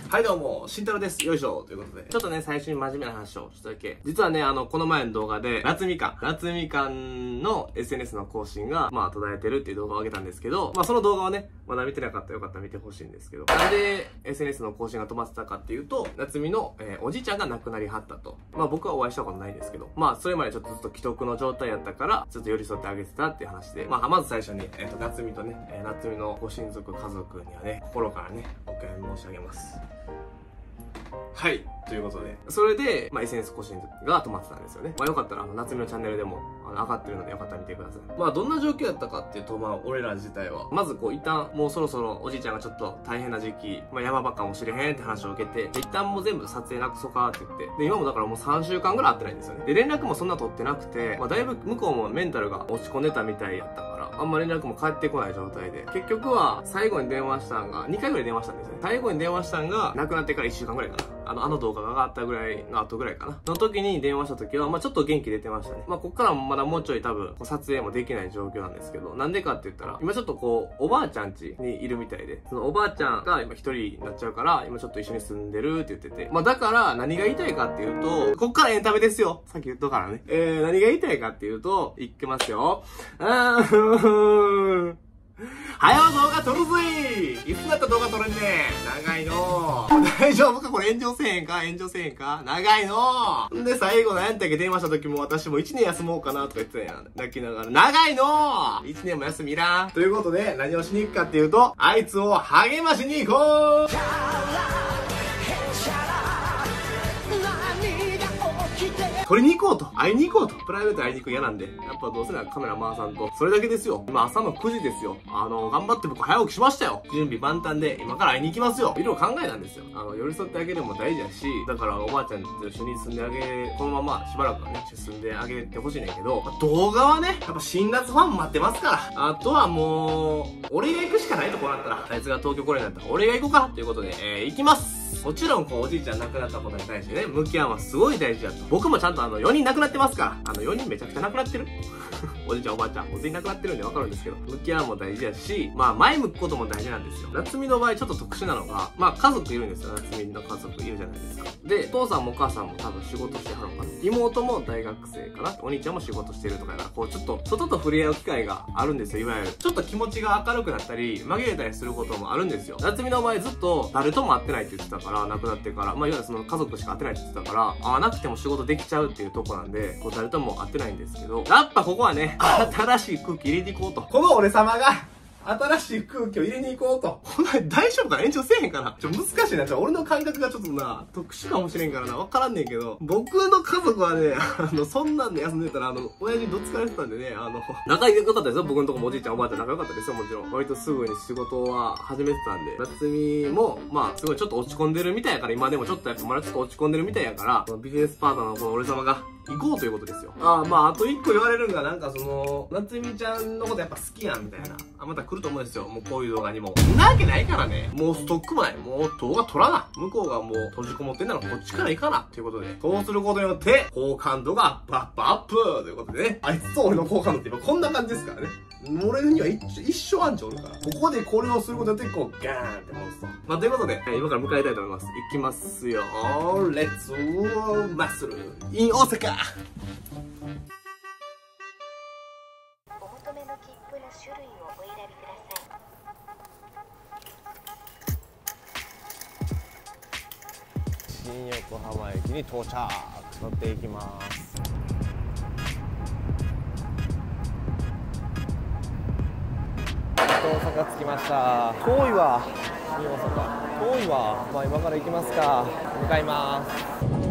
はいどうも、慎太郎です。よいしょということで。ちょっとね、最初に真面目な話をちょっとだけ。実はね、この前の動画で、夏みかんの SNS の更新が、まあ、途絶えてるっていう動画を上げたんですけど、まあ、その動画はね、まだ見てなかったらよかったら見てほしいんですけど、なんで SNS の更新が止まってたかっていうと、夏みの、おじいちゃんが亡くなりはったと。まあ、僕はお会いしたことないですけど、まあ、それまでちょっとずっと既得の状態やったから、ちょっと寄り添ってあげてたっていう話で、まあ、まず最初に、夏みとね、夏みのご親族、家族にはね、心からね、お悔やみ申し上げます。はい。ということで。それで、まあ、SNS 更新が止まってたんですよね。まあ、よかったら、夏みのチャンネルでも、上がってるのでよかったら見てください。まあ、どんな状況やったかっていうと、まあ、俺ら自体は、まず一旦、もうそろそろおじいちゃんがちょっと大変な時期、まあ、山場かもしれへんって話を受けて、で一旦もう全部撮影なくそかって言って、で、今もだからもう3週間ぐらい会ってないんですよね。で、連絡もそんな取ってなくて、まあ、だいぶ向こうもメンタルが落ち込んでたみたいやったから、あんま連絡も返ってこない状態で、結局は、最後に電話したんが、2回ぐらい電話したんですよね。最後に電話したんが、亡くなってから1週間ぐらいかな。あの動画が上がったぐらいの後ぐらいかな。の時に電話した時は、まあちょっと元気出てましたね。まあこっからもまだもうちょい多分、撮影もできない状況なんですけど、なんでかって言ったら、今ちょっとおばあちゃん家にいるみたいで、そのおばあちゃんが今一人になっちゃうから、今ちょっと一緒に住んでるって言ってて、まあだから何が言いたいかっていうと、こっからエンタメですよ。さっき言ったからね。何が言いたいかっていうと、いきますよ。はよ動画撮るぜいつだったら動画撮れんねん長いの大丈夫かこれ炎上せえへんか長いので、最後何やったっけ電話した時も私も1年休もうかなとか言ってたやん。泣きながら。長いの !1 年も休みいらん。ということで、何をしに行くかっていうと、あいつを励ましに行こう取りに行こうと。会いに行こうと。プライベート会いに行く嫌なんで。やっぱどうせならカメラ回さんと。それだけですよ。今朝の9時ですよ。頑張って僕早起きしましたよ。準備万端で、今から会いに行きますよ。いろいろ考えたんですよ。寄り添ってあげるのも大事だし、だからおばあちゃんと一緒に住んであげ、このまましばらくはね、住んであげてほしいねんけど、動画はね、やっぱ辛辣ファン待ってますから。あとはもう、俺が行くしかないとこうなったら、あいつが東京来れんだったら俺が行こうかということで、行きます。もちろんおじいちゃん亡くなったことに対してね、向き合うのはすごい大事だと。僕もちゃんと4人亡くなってますから。4人めちゃくちゃ亡くなってる。おじいちゃんおばあちゃん、全員亡くなってるんでわかるんですけど、向き合うも大事だし、まあ前向くことも大事なんですよ。夏美の場合ちょっと特殊なのが、まあ家族いるんですよ。夏美の家族いるじゃないですか。で、お父さんもお母さんも多分仕事してはるのかな。妹も大学生かな。お兄ちゃんも仕事してるとかだから、ちょっと外と触れ合う機会があるんですよ。いわゆる。ちょっと気持ちが明るくなったり、紛れたりすることもあるんですよ。夏美の場合ずっと誰とも会ってないって言ってたから、亡くなってから、まあいわゆるその家族しか会ってないって言ってたから、会わなくても仕事できちゃうっていうとこなんで、誰とも会ってないんですけど、やっぱここはね、新しい空気入れていこうと。この俺様が、新しい空気を入れに行こうと。これ大丈夫かな延長せえへんかな難しいな。俺の感覚がちょっとな、特殊かもしれんからな。わからんねんけど。僕の家族はね、そんなんで休んでたら、親父どっつかれてたんでね、仲良かったですよ。僕のとこもおじいちゃんおばあちゃん仲良かったですよ、もちろん。割とすぐに仕事は始めてたんで。夏美も、まあ、すごいちょっと落ち込んでるみたいやから、今でもちょっとやっぱまだちょっと落ち込んでるみたいやから、ビジネスパートナーのこの俺様が、行こうということですよ。まあ、あと一個言われるんが、なんか夏美ちゃんのことやっぱ好きやん、みたいな。また来ると思うんですよ。もうこういう動画にも。んなわけないからね。もうストックもない。もう動画撮らな。向こうがもう閉じこもってんならこっちから行かな。ということで。そうすることによって、好感度がアップということでね。あいつと俺の好感度って今こんな感じですからね。俺には一生アンチおるから。ここでこれをすることによって、ガーンって戻すと。まあ、ということで、今から迎えたいと思います。行きますよ。レッツマッスル in 大阪。 お求めの切符の種類をお選びください。 新横浜駅に到着。乗っていきます。大阪着きました。遠いわ。新大阪遠いわ。まあ今から行きますか。向かいます。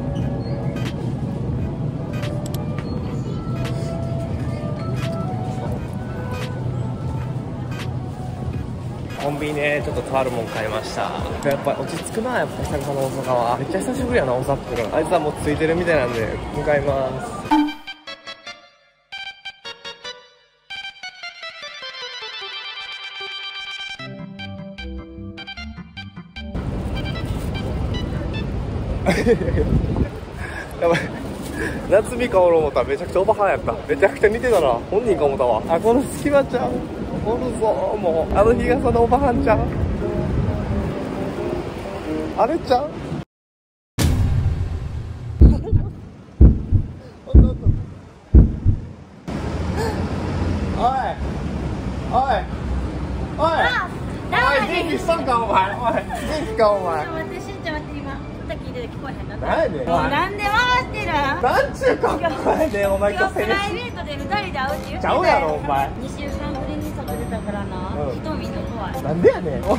コンビニでちょっととあるもん買いました。やっぱ落ち着くな。やっぱ久々の大阪はめっちゃ久しぶりやな。大阪ってあいつはもうついてるみたいなんで向かいます。やばい。夏美かおろ思ったらめちゃくちゃおばはんやった。めちゃくちゃ似てたな。本人か思ったわ。あ、この隙間ちゃう。おるぞ。もう日傘のおばはんちゃう。 あれちゃう？おいおいおい元気しとんかお前。おい元気かお前。 待って、しんちゃん待って、今歌聞いてて聞こえへんな。 何やねん。 なんで回してるん？ なんちゅうかお前ね、お前今日プライベートで2人で会うって言ってた。 ちゃうやろお前。 2週間ぶりに外出たからな、人見んの怖い。 なんでやねん。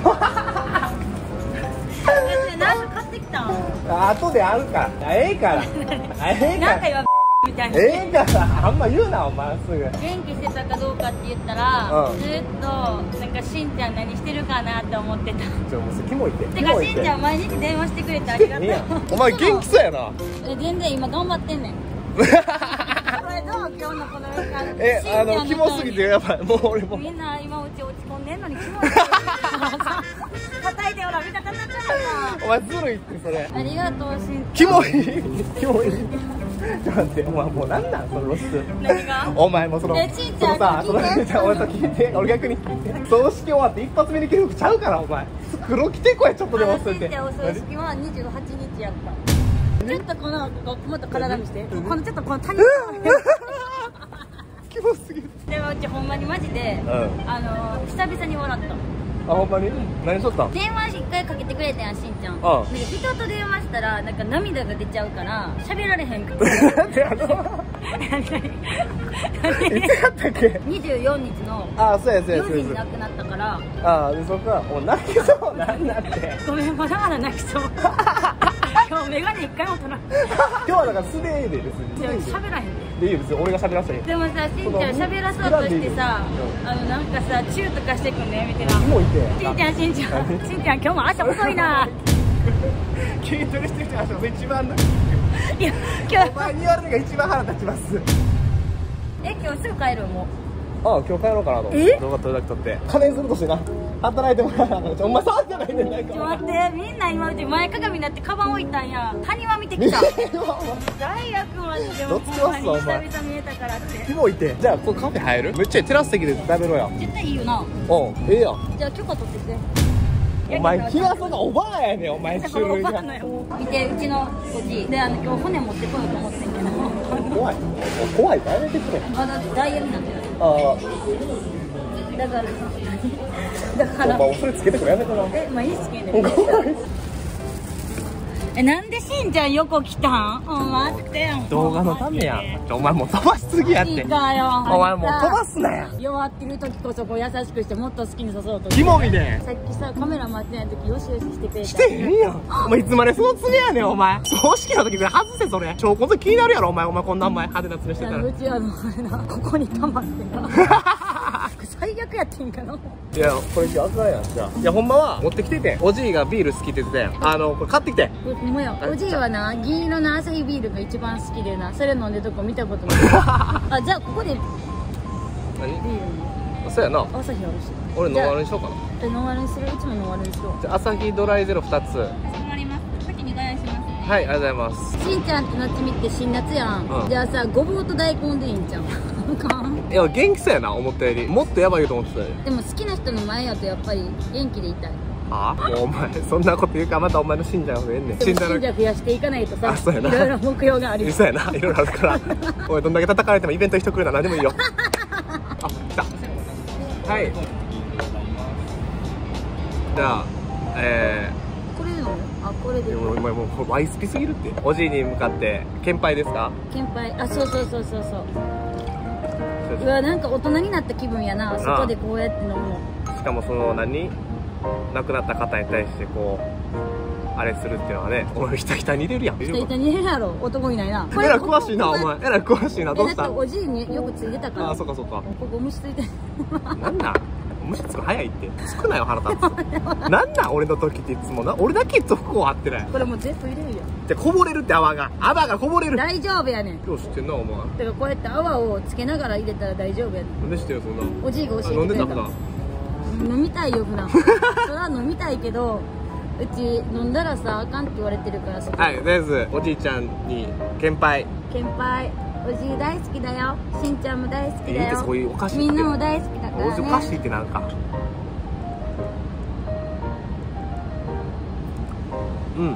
なんか買ってきたん？ 後であるから。ええから。ええから。 なんか今みたいな。 ええから。あんま言うなお前すぐ。 元気してたかどうかって言ったら、ずっとなんかしんちゃん何してるかなって思ってた。 もうキモいって。 てかしんちゃん毎日電話してくれてありがとう。 お前元気そうやな。 全然今頑張ってんねん。これどう？今日のこのキモすぎてやばい。もう俺もみんな今うち落ち込んでんのにキモい。叩いてほら見たかったからな。 お前ずるいってそれ。 ありがとうしんキモいキモい。ちょっと待ってお前もうなんなんその露出。 何が？ お前もそのちんちゃんさ、俺と聞いて、俺逆に聞いて。葬式終わって一発目に着る服ちゃうからお前。黒着てこいちょっとでも忘れて。 しんちゃんお葬式は28日やった。ちょっとこのもっと体見して。このちょっとこの谷。 キモすぎる。 でもうちほんまにマジで久々に笑った。 あ、ほんまに？何しとったん？ 電話一回かけてくれてんやん、しんちゃん。 人と電話したらなんか涙が出ちゃうから喋られへんくて。 なんでいつやったっけ ？24日のそうや 4時に亡くなったから。 でそこはもう泣きそうなんなって。 ごめん、まだまだ泣きそう。今日メガネ一回も取らん。 今日はだから素でいいで別に。 喋らへんでいいよ別に俺が喋らせて。 でもさ、しんちゃん喋らそうとしてさ、なんかさ、チューとかしてくんねみたいな。 もういて。 しんちゃん今日も朝遅いな。 筋トレしてる人が一番の。 いや、今日。 お前に言われるのが一番腹立ちます。 今日すぐ帰るもう。 今日帰ろうかなと。動画撮るだけ撮って。金するとしてな。働いてもらわな。お前触ってないねんなんか。 待って、みんな今うち前かがみになってカバン置いたんや。谷間見てきた。最悪マジで。 どっちかっすわお前。 久々見えたからって。 キモいて。じゃあこれカフェ入る？めっちゃテラス席で食べろよ。 絶対いいよな。 ええやん。 じゃあ許可取ってきて。 お前日傘がおばあやねんお前種類が。 見てうちのおじで今日骨持ってこようと思ってんけど。 怖いからやめてくれ。 だってダイヤになってる。だからお前それつけてくれやめてな。 まあいいつけんねん。なんでしんちゃん横来たん？待ってよ。 動画のためやん。お前もう飛ばしすぎやって。お前もう飛ばすなや。 弱ってる時こそこう優しくしてもっと好きに誘うと。 キモいね。 さっきさカメラ待ってない時よしよししてくれた。 してへんやん。お前いつまでその爪やねんお前。葬式の時ぐらい外せそれ。証拠と気になるやろお前こんな派手な爪してたら。 うちあれなここに溜まってな。最悪やってんかな。 いやこれあかんやんじゃあ。いやほんまは持ってきてて。おじいがビール好きって言ってたやん。これ買ってきて。 ほんまや。おじいはな銀色のアサヒビールが一番好きでな。それ飲んでるとこ見たことない。じゃあここでビールそうやな。 朝日あるし。 俺ノンアルにしようかな。 ノンアルにする？うちもノンアルにしよう。 じゃあ朝日ドライゼロ2つ。 決まります。先にお願いしますね。 はい、ありがとうございます。 しんちゃんとなつみって新夏やん。じゃあさ、ごぼうと大根でいいんちゃう？ いや元気そうやな思ったより。もっとやばいと思ってたよ。 でも好きな人の前やとやっぱり元気でいたい。 もうお前そんなこと言うからまたお前の信者が増えんねん。 信者増やしていかないとさ、 そうやな。 いろいろ目標がありそうやな、いろいろあるからお前どんだけ叩かれてもイベントに人来るなら何でもいいよ。来た。はい、じゃあこれのこれでお前もうワイスピすぎるって。おじいに向かって献杯ですか？ 献杯。そう。うわなんか大人になった気分やな。そこでこうやって飲む。 しかもその亡くなった方に対してこうあれするっていうのはね、お前ひたひたに入れるやん。 ひたひたに入れるやろ。男いないな。 えらい詳しいなお前。えらい詳しいな。どうした？ だっておじいによくついてたから。 そうか。 ここ虫ついてる。 なんだ虫つく早いってつくなよ腹立つ。なんなん俺の時っていつもな。俺だけと服を合ってない。 これもう全部入れるよ。 でこぼれるって泡がこぼれる。 大丈夫やねん。 よう知ってんなお前。 だからこうやって泡をつけながら入れたら大丈夫やねん。 なんで知ってんよそんな。 おじいが教えてくれた。 飲んでた普段。 飲みたいよ普段。それは飲みたいけどうち飲んだらさあかんって言われてるからさ。 はい、とりあえずおじいちゃんに献杯。 おじい大好きだよ。しんちゃんも大好きだよ。 そういうお菓子ってみんなも大好きだからね。 お菓子ってなんかうん。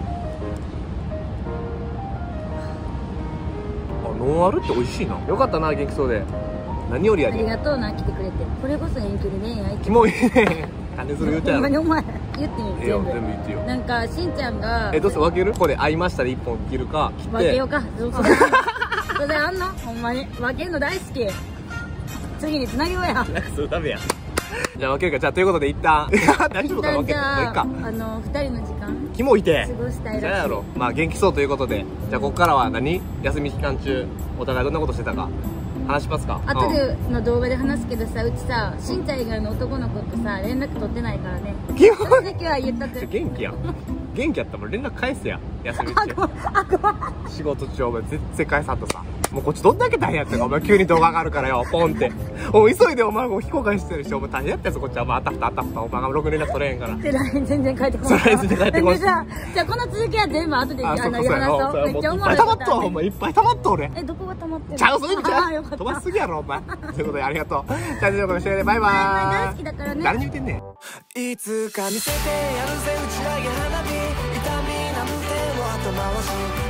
あ、ノンアルって美味しいな。よかったな、元気そうで。何よりやありで。 がとうな、来てくれて。これこそ遠距離恋愛って。 キモいね。金それ言うたやろ。 ほんまにお前言ってみええよ、 全部。 全部言ってよ。 なんかしんちゃんがどうせ分ける？ここで会いましたで1本切るか、切って。 分けようか。それあんの？ほんまに分けるの大好き。次につなげようや。 なんかそれダメや。じゃあ分けるか。じゃあということで一旦大丈夫かな、分ける。 じゃあもういいか。 2人の時間キモいて。 過ごしたいらしい。 じゃあやろ。まあ元気そうということで、じゃあここからは休み期間中お互いどんなことしてたか話しますか。 後での動画で話すけどさ、うちさ、しんちゃん以外の男の子とさ連絡取ってないからね。 キモい。 それだけは言っとく。 元気やん。元気やったらもう連絡返せや。休み中。仕事中お前絶対返さんとさ。もうこっちどんだけ大変やったか、お前急に動画上がるからよ、ポンって。おい急いでお前もう非公開してるし、お前大変やったやつこっちは。まああたふたあたふた、お前が6連絡取れへんから。 で LINE 全然返ってこない。 それ全然返ってこない。 じゃあこの続きは全部後であ、そう話そう。めっちゃおもろい溜まったわ、お前いっぱい溜まった俺。 どこが溜まってる？ ちゃう、そういう意味ちゃう。 あーよかった。 飛ばしすぎやろ、お前。ということでありがとう。じゃあ、ということで、バイバーイ。 大好きだからね。 誰に言ってんねん。 いつか見せてやるぜ打ち上げ花火痛みなんても後回し